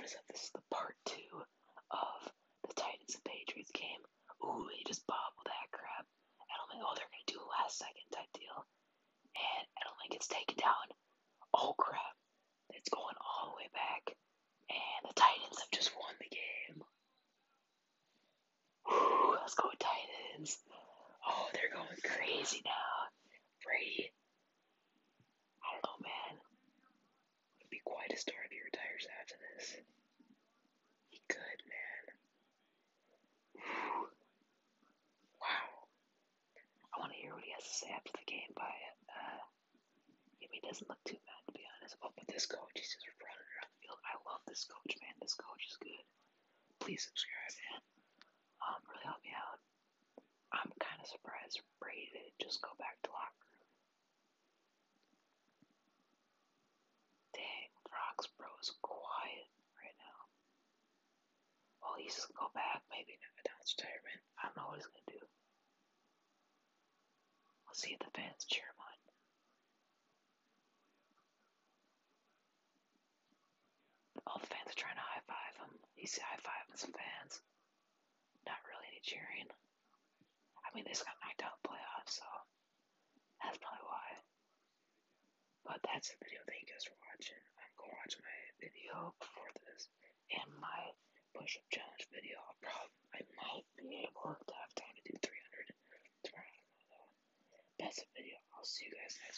notice that this is the part 2 of the Titans and Patriots game. Ooh, he just bobbled that crap. Edelman, oh, they're gonna do a last second type deal. And Edelman gets taken down. Oh crap. It's going all the way back. And the Titans have just won the game. Whew, let's go Titans. Oh, they're going crazy now. Brady. I don't know, man. It'd be quite a story if he retires after this. He could, man. Whew. Wow. I want to hear what he has to say after the game by it. He doesn't look too bad, to be honest. Oh, but this coach, he's just running around the field. I love this coach, man. This coach is good. Please subscribe, man. Really help me out. I'm kind of surprised Brady didn't just go back to locker room. Dang, Foxborough is quiet right now. Well, he's just gonna go back, maybe announce retirement. I don't know what he's gonna do. Let's see if the fans cheer him on. All the fans are trying to high-five him. He's high-fiving some fans. Not really any cheering. I mean, they just got knocked out in the playoffs, so that's probably why. But that's the video. Thank you guys for watching. Go watch my video before this and my push-up challenge video. I might be able to have time to do 300 tomorrow. I don't know though. That's the video. I'll see you guys next time.